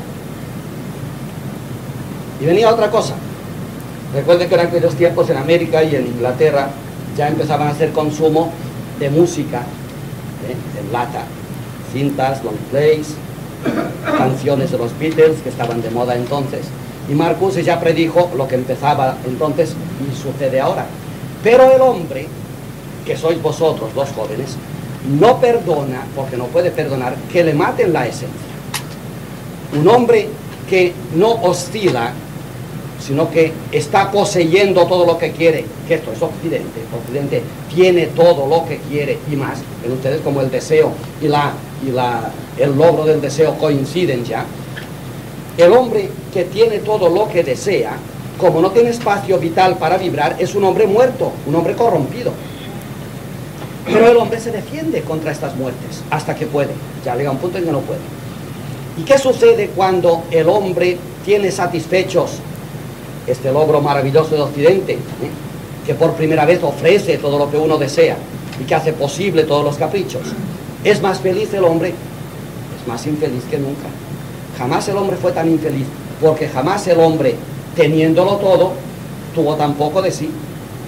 Y venía otra cosa. Recuerden que en aquellos tiempos en América y en Inglaterra ya empezaban a hacer consumo de música, ¿eh? en lata, cintas, long plays, canciones de los Beatles que estaban de moda entonces. Y Marcuse ya predijo lo que empezaba entonces y sucede ahora. Pero el hombre, que sois vosotros los jóvenes, no perdona, porque no puede perdonar, que le maten la esencia. Un hombre que no oscila, sino que está poseyendo todo lo que quiere, que esto es Occidente. Occidente tiene todo lo que quiere y más. En ustedes, como el deseo y, la, y la, el logro del deseo coinciden ya. El hombre que tiene todo lo que desea, como no tiene espacio vital para vibrar, es un hombre muerto, un hombre corrompido. Pero el hombre se defiende contra estas muertes hasta que puede. Ya llega un punto en que no puede. ¿Y qué sucede cuando el hombre tiene satisfechos este logro maravilloso de Occidente, ¿eh? que por primera vez ofrece todo lo que uno desea y que hace posible todos los caprichos? ¿Es más feliz el hombre? Es más infeliz que nunca. Jamás el hombre fue tan infeliz, porque jamás el hombre, teniéndolo todo, tuvo tan poco de sí.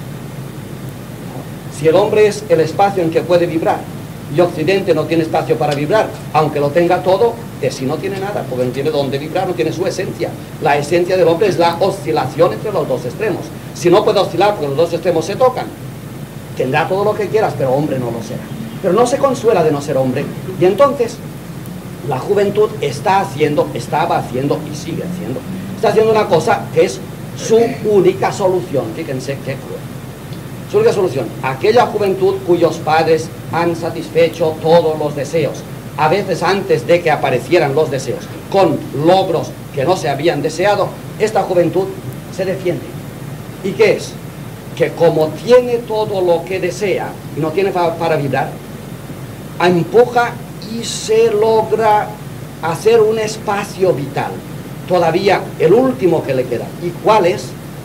Si el hombre es el espacio en que puede vibrar, y Occidente no tiene espacio para vibrar, aunque lo tenga todo, de sí no tiene nada, porque no tiene dónde vibrar, no tiene su esencia. La esencia del hombre es la oscilación entre los dos extremos. Si no puede oscilar porque los dos extremos se tocan, tendrá todo lo que quieras, pero hombre no lo será. Pero no se consuela de no ser hombre, y entonces la juventud está haciendo, estaba haciendo y sigue haciendo, está haciendo una cosa que es su única solución. Fíjense qué cruel. Su única solución, aquella juventud cuyos padres han satisfecho todos los deseos, a veces antes de que aparecieran los deseos, con logros que no se habían deseado, esta juventud se defiende. ¿Y qué es? Que como tiene todo lo que desea y no tiene para, para vibrar, empuja y se logra hacer un espacio vital. Todavía el último que le queda. ¿Y cuál es?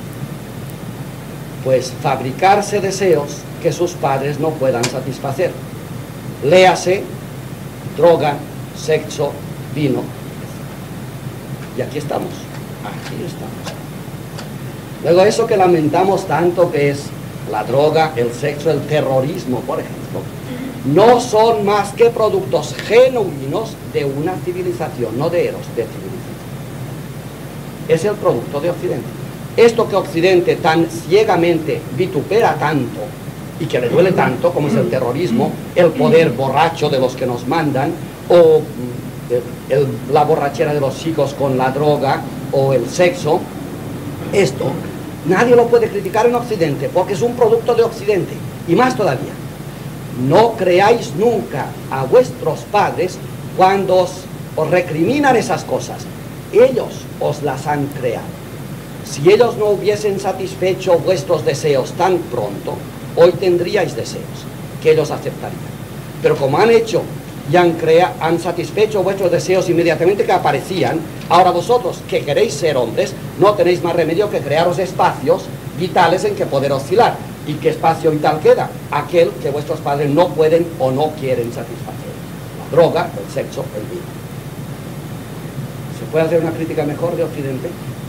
Pues fabricarse deseos que sus padres no puedan satisfacer. Léase droga, sexo, vino. Y aquí estamos, aquí estamos. Luego eso que lamentamos tanto, que es la droga, el sexo, el terrorismo, por ejemplo, no son más que productos genuinos de una civilización, no de eros, de civilización. Es el producto de Occidente. Esto que Occidente tan ciegamente vitupera tanto y que le duele tanto, como es el terrorismo, el poder borracho de los que nos mandan, o el, el, la borrachera de los chicos con la droga, o el sexo, esto nadie lo puede criticar en Occidente, porque es un producto de Occidente. Y más todavía, no creáis nunca a vuestros padres cuando os, os recriminan esas cosas. Ellos os las han creado. Si ellos no hubiesen satisfecho vuestros deseos tan pronto, hoy tendríais deseos que ellos aceptarían. Pero como han hecho y han, crea, han satisfecho vuestros deseos inmediatamente que aparecían, ahora vosotros que queréis ser hombres, no tenéis más remedio que crearos espacios vitales en que poder oscilar. ¿Y qué espacio vital queda? Aquel que vuestros padres no pueden o no quieren satisfacer. La droga, el sexo, el vino. ¿Se puede hacer una crítica mejor de Occidente?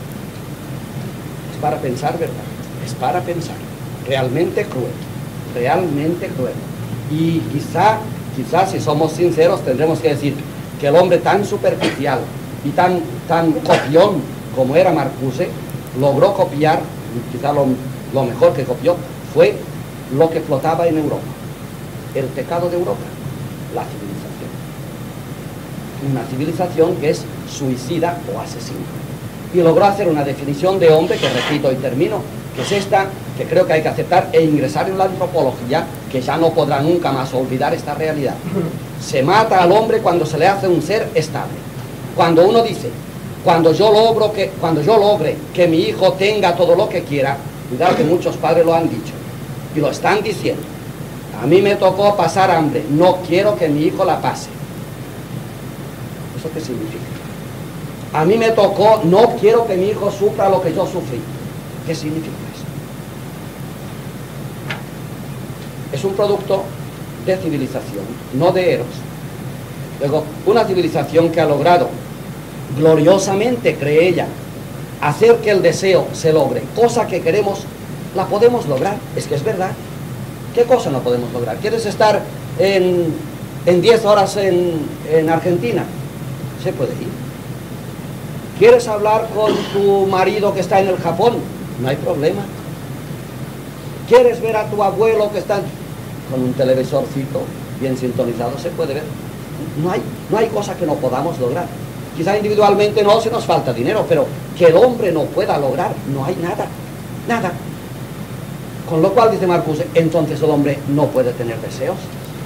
Es para pensar, ¿verdad? Es para pensar. Realmente cruel. Realmente cruel. Y quizá, quizá si somos sinceros tendremos que decir que el hombre tan superficial y tan, tan copión como era Marcuse, logró copiar, quizá lo, lo mejor que copió fue lo que flotaba en Europa, el pecado de Europa, la civilización. Una civilización que es suicida o asesina. Y logró hacer una definición de hombre que, repito y termino, que es esta, que creo que hay que aceptar e ingresar en la antropología, que ya no podrá nunca más olvidar esta realidad. Se mata al hombre cuando se le hace un ser estable. Cuando uno dice, cuando yo, logro que, cuando yo logre que mi hijo tenga todo lo que quiera, cuidado que muchos padres lo han dicho, y lo están diciendo. A mí me tocó pasar hambre, no quiero que mi hijo la pase. ¿Eso qué significa? A mí me tocó, no quiero que mi hijo sufra lo que yo sufrí. ¿Qué significa eso? Es un producto de civilización, no de eros. Luego, una civilización que ha logrado gloriosamente, cree ella, hacer que el deseo se logre, cosa que queremos, la podemos lograr, es que es verdad. ¿Qué cosa no podemos lograr? ¿Quieres estar en, en diez horas en, en Argentina? Se puede ir. ¿Quieres hablar con tu marido que está en el Japón? No hay problema. ¿Quieres ver a tu abuelo que está con un televisorcito bien sintonizado? Se puede ver. No hay, no hay cosa que no podamos lograr. Quizá individualmente no, si nos falta dinero, pero que el hombre no pueda lograr, no hay nada, nada. Con lo cual, dice Marcuse, entonces el hombre no puede tener deseos.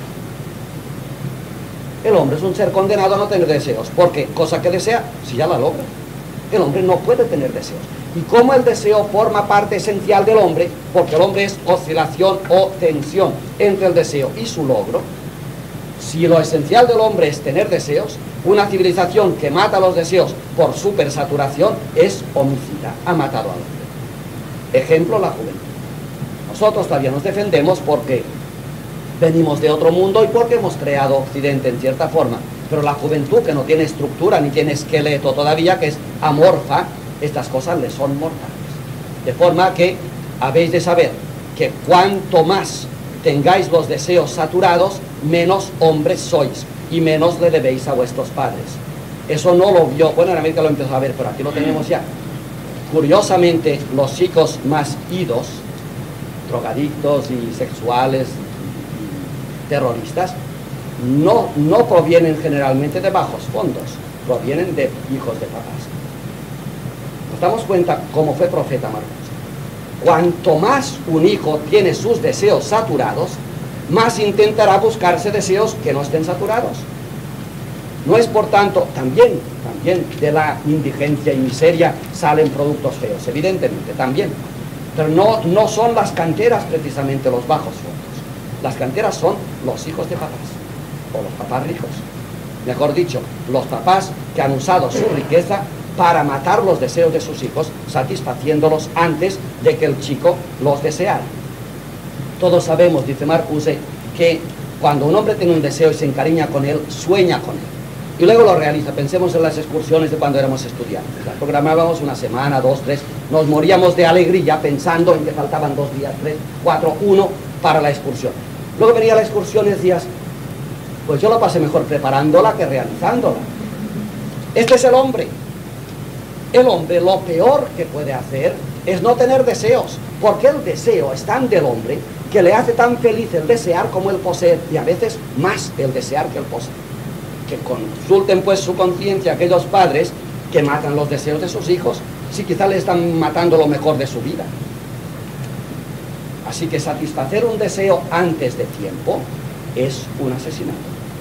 El hombre es un ser condenado a no tener deseos, porque cosa que desea, si ya la logra, el hombre no puede tener deseos. Y como el deseo forma parte esencial del hombre, porque el hombre es oscilación o tensión entre el deseo y su logro, si lo esencial del hombre es tener deseos, una civilización que mata los deseos por supersaturación es homicida, ha matado al hombre. Ejemplo, la juventud. Nosotros todavía nos defendemos porque venimos de otro mundo y porque hemos creado Occidente en cierta forma, pero la juventud, que no tiene estructura ni tiene esqueleto todavía, que es amorfa, estas cosas le son mortales. De forma que habéis de saber que cuanto más tengáis los deseos saturados, menos hombres sois y menos le debéis a vuestros padres. Eso no lo vio, bueno, en América lo empezó a ver, pero aquí lo tenemos ya. Curiosamente, los chicos más idos, drogadictos y sexuales, y terroristas, no, no provienen generalmente de bajos fondos, provienen de hijos de papás. Nos damos cuenta cómo fue profeta Marcos. Cuanto más un hijo tiene sus deseos saturados, más intentará buscarse deseos que no estén saturados. No es por tanto, también, también de la indigencia y miseria salen productos feos, evidentemente, también. Pero no, no son las canteras precisamente los bajos fondos. Las canteras son los hijos de papás, o los papás ricos. Mejor dicho, los papás que han usado su riqueza para matar los deseos de sus hijos, satisfaciéndolos antes de que el chico los deseara. Todos sabemos, dice Marcuse, que cuando un hombre tiene un deseo y se encariña con él, sueña con él. Y luego lo realiza. Pensemos en las excursiones de cuando éramos estudiantes. Las programábamos una semana, dos, tres. Nos moríamos de alegría pensando en que faltaban dos días, tres, cuatro, uno para la excursión. Luego venía la excursión y decías, pues yo lo pasé mejor preparándola que realizándola. Este es el hombre. El hombre lo peor que puede hacer es no tener deseos, porque el deseo es tan del hombre que le hace tan feliz el desear como el poseer, y a veces más el desear que el poseer. Que consulten pues su conciencia aquellos padres que matan los deseos de sus hijos, si quizá le están matando lo mejor de su vida. Así que satisfacer un deseo antes de tiempo es un asesinato.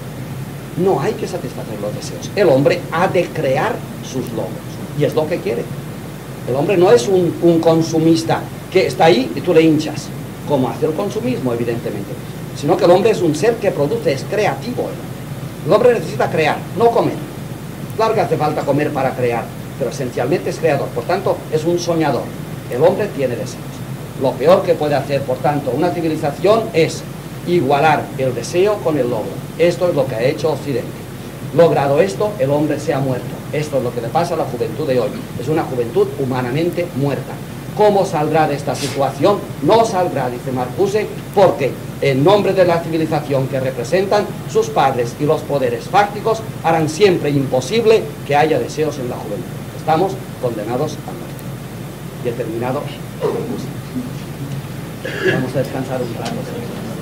No hay que satisfacer los deseos. El hombre ha de crear sus logros, y es lo que quiere. El hombre no es un, un consumista que está ahí y tú le hinchas, como hace el consumismo, evidentemente, sino que el hombre es un ser que produce, es creativo. El hombre necesita crear, no comer. Claro que hace falta comer para crear, pero esencialmente es creador, por tanto es un soñador. El hombre tiene deseos. Lo peor que puede hacer, por tanto, una civilización es igualar el deseo con el logro. Esto es lo que ha hecho Occidente. Logrado esto, el hombre se ha muerto. Esto es lo que le pasa a la juventud de hoy. Es una juventud humanamente muerta. ¿Cómo saldrá de esta situación? No saldrá, dice Marcuse, porque en nombre de la civilización que representan, sus padres y los poderes fácticos harán siempre imposible que haya deseos en la juventud. Estamos condenados a muerte. Y he terminado. Vamos a descansar un rato.